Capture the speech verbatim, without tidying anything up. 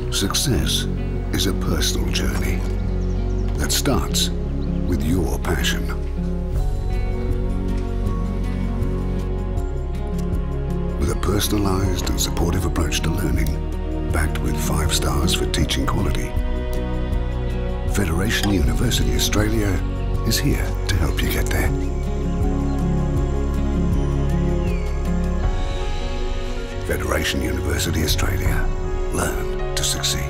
Success is a personal journey that starts with your passion. With a personalised and supportive approach to learning, backed with five stars for teaching quality, Federation University Australia is here to help you get there. Federation University Australia. Learn to succeed.